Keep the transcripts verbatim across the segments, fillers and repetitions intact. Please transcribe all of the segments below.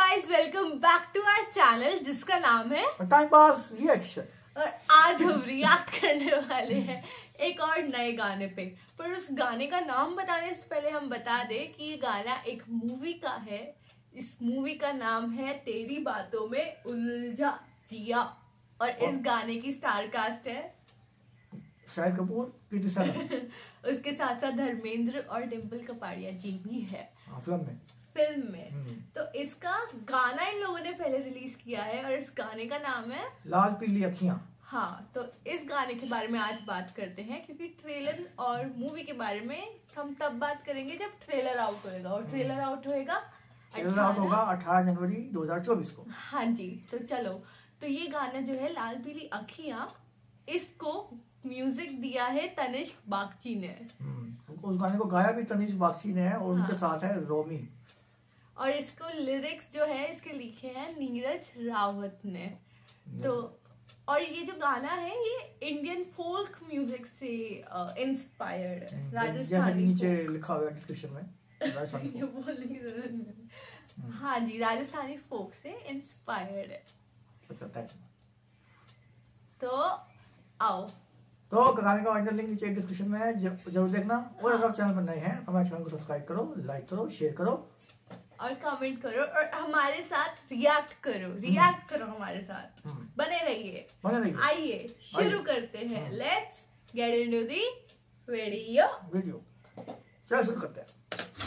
Guys, welcome back to our channel जिसका नाम है टाइम पास रिएक्शन। और आज हम रिएक्ट करने वाले हैं एक और नए गाने पे। पर उस गाने का नाम बताने से पहले हम बता दें कि ये गाना एक मूवी का है। इस मूवी का नाम है तेरी बातों में उलझा जिया और इस गाने की स्टार कास्ट है शाहिद कपूर, कृति सनन उसके साथ साथ धर्मेंद्र और डिम्पल कपाड़िया जी भी है फिल्म में फिल्म में। तो इसका गाना इन लोगों ने पहले रिलीज किया है और इस गाने का नाम है लाल पीली अखियां। हाँ, तो इस गाने के बारे में आज बात करते हैं क्योंकि ट्रेलर और मूवी के बारे में हम तब बात करेंगे जब ट्रेलर आउट होएगा और ट्रेलर आउट होएगा ट्रेलर आउट होगा अठारह जनवरी दो हज़ार चौबीस को। हाँ जी, तो चलो, तो ये गाना जो है लाल पीली अखियां, इसको म्यूजिक दिया है तनिष्क बागची ने। उस गाने को गाया भी तनिष्क बागची ने है और उनके हाँ। साथ है रोमी। और इसको लिरिक्स जो है इसके लिखे हैं नीरज रावत ने। तो और ये जो गाना है ये इंडियन फोल्क म्यूजिक से इंस्पायर्ड है, राजस्थानी नीचे लिखा हुआ है डिस्क्रिप्शन में ये बोलने की जरूरत नहीं। हाँ जी, राजस्थानी फोक से इंस्पायर्ड है। अच्छा, थैंक यू। तो आओ, तो गाने का ऑडियो लिंक नीचे डिस्क्रिप्शन में है, जरूर देखना। और अगर आप चैनल पर नए हैं हमारे चैनल को सब्सक्राइब करो, लाइक करो, शेयर करो और कमेंट करो और हमारे साथ रिएक्ट करो रिएक्ट करो हमारे साथ। बने रहिए बने रहिए। आइए शुरू करते हैं। Let's get into the video video चलो शुरू करते हैं।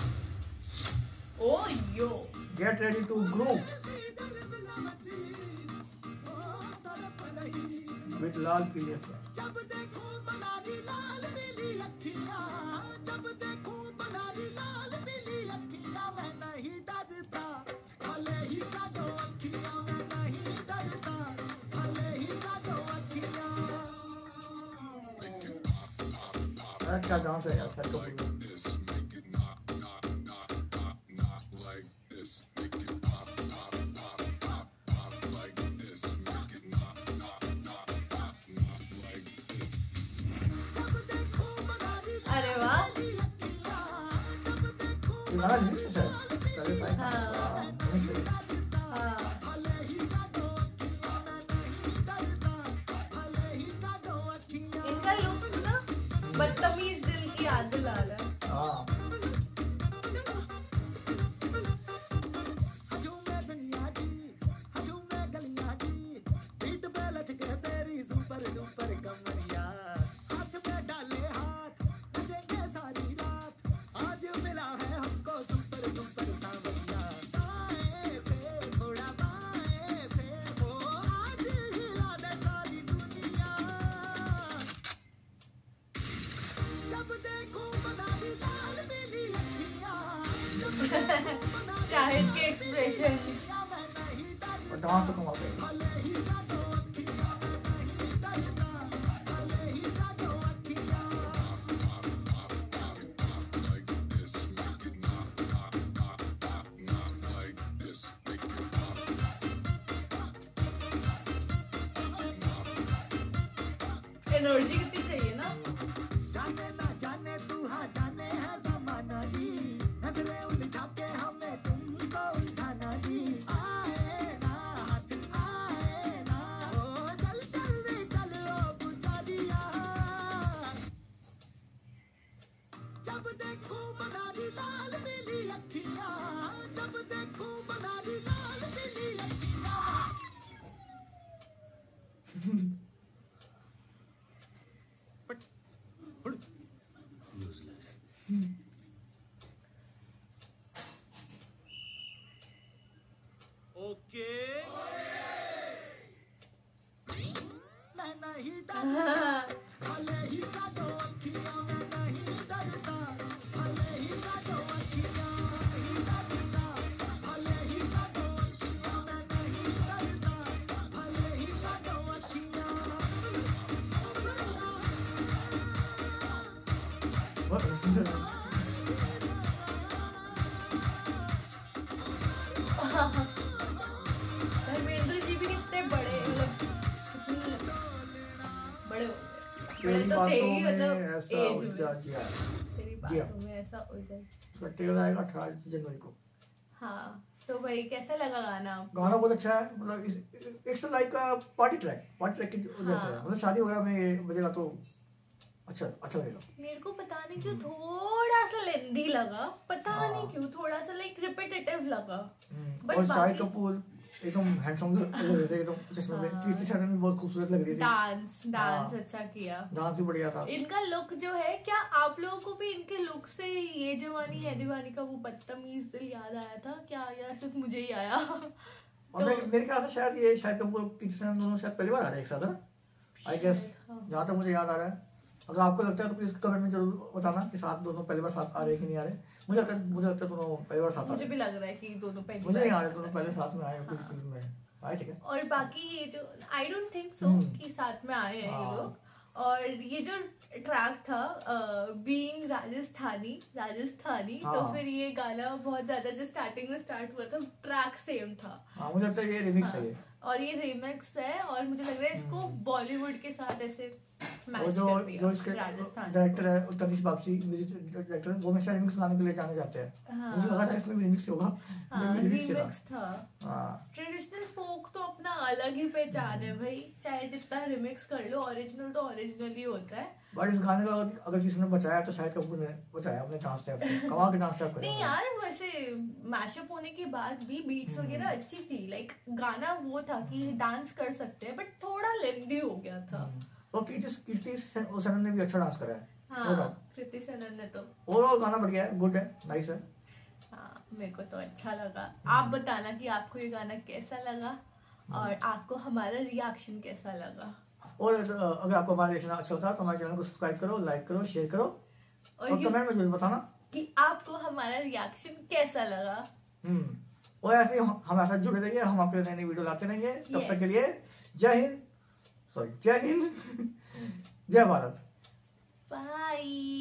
Oh yo, get ready to groove with Laal Peeli Akhiyan. जब देखो बनारी लाल पीली अखियां, जब देखो बनारी लाल पीली अखियां, मैं नहीं डरता भले ही काटो अखियां, मैं नहीं डरता भले ही काटो अखियां। क्या डांस है यार, शाहिद कपूर। अरे वाह, ये गाना रिमिक्स है पहले था। हाँ। हाँ, इनका लुक ना बदतमीज दिल की याद दिला रहा है। हाँ। शाहिद के एक्सप्रेशन और डांस तो कमाल है। एनर्जी कितनी चाहिए ना। जाने ना जाने तू हाँ जाने है ज़माना जी, नजरें उलझा के हमें तुमको उलझाना जी। आए ना हाथ आए ना, ओ चल चल रे चल ओ बुझा दिया। जब देखो बनारी लाल पीली अखियां, जब देखो बनारी लाल पीली अखियां। ओके, मैं नहीं डरता भले ही काटो अखियां, मैं नहीं डरता भले ही काटो अखियां, नहीं डरता भले ही काटो अखियां, मैं नहीं डरता भले ही काटो अखियां। धर्मेंद्र जी भी कितने बड़े, मतलब कितनी बड़े हो गए। बड़े तो थे ही, मतलब एज में। तेरी बातों में ऐसा उलझा। ट्रेलर आएगा अठारह जनवरी को। हाँ, तो भाई कैसा लगा गाना? गाना बहुत अच्छा है, मतलब it's like a party track, party track की जैसे है, मतलब शादी वगैरह में ये बजेगा तो अच्छा अच्छा लगेगा। मेरे को पता नहीं क्यों थोड़ा सा लेंदी लगा, पता नहीं क्यों थोड़ा सा लाइक रिपीटेटिव लगा। बट और शाहिद कपूर एकदम हैंडसम लग रहे थे, एकदम चश्मे में। कीर्ति सेनन भी बहुत खूबसूरत लग रही थी। डांस डांस अच्छा किया, डांस भी बढ़िया था। इनका लुक जो है, क्या आप लोगों को भी इनके लुक से ये जवानी है दीवानी का वो बदतमीज दिल याद आया था क्या, या सिर्फ मुझे ही आया? और तो, मेरे ख्याल से शायद ये शाहिद कपूर कीर्ति सेनन दोनों शायद पहली बार आ रहे हैं एक साथ, आई गेस, जहाँ तक मुझे याद आ रहा है। अगर आपको लगता है तो प्लीज कमेंट में जरूर बताना कि साथ दोनों पहली बार साथ आ रहे कि नहीं आ रहे। मुझे लगता है मुझे लगता है दोनों पहली बार साथ आ रहे। मुझे भी लग रहा है कि दोनों पहली मुझे नहीं आ रहे, दोनों पहले साथ में आए किसी फिल्म में आए, ठीक है। और बाकी ये जो आई डोंट थिंक सो कि साथ में आए हैं ये लोग। और ये जो ट्रैक था बीइंग राजस्थानी राजस्थानी हाँ। तो फिर ये गाना बहुत ज्यादा जो स्टार्टिंग में स्टार्ट हुआ था ट्रैक सेम था। हाँ, मुझे लगता है ये रिमिक्स हाँ। है ये। और ये रिमिक्स है और मुझे लग रहा है इसको बॉलीवुड के साथ ऐसे और मैच जो कर दिया जो इसके राजस्थान। डायरेक्टर है तनिष बागची, म्यूजिक डायरेक्टर, वो हमेशा रिमिक्स गाने के लिए जाने जाते हैं। हाँ। मुझे लगा था इसमें भी रिमिक्स होगा, हाँ, लेकिन remix ही रिमिक्स था। हाँ। ट्रेडिशनल फोक तो अपना अलग ही पहचान है भाई, चाहे जितना रिमिक्स कर लो, ओरिजिनल तो ओरिजिनल ही होता है। बट इस गाने का अगर किसी ने बचाया तो शायद कपूर ने बचाया अपने डांस स्टेप से, कमाल के डांस स्टेप करे। नहीं यार, वैसे मैशअप होने के बाद भी बीट्स वगैरह अच्छी थी, लाइक गाना वो था कि डांस कर सकते हैं, बट थोड़ा लेंदी हो गया था। और कीर्ति कीर्ति सेनन ने भी अच्छा डांस करा है। हाँ, कृति सेनन ने तो ओवरऑल गाना बढ़िया है, गुड है, नाइस है। हाँ, मेरे को तो अच्छा लगा। आप बताना कि आपको ये गाना कैसा लगा और आपको हमारा रिएक्शन कैसा लगा। और अगर आपको हमारा रिएक्शन अच्छा लगा तो हमारे चैनल को सब्सक्राइब करो, लाइक करो, शेयर करो और, और कमेंट में जरूर बताना कि आपको हमारा रिएक्शन कैसा लगा। हम्म और ऐसे ही हमारे साथ जुड़े रहिए, हम आपके लिए नई नई वीडियो लाते रहेंगे। तब Yes. तक के लिए जय हिंद, सॉरी जय हिंद, जय भारत, बाय।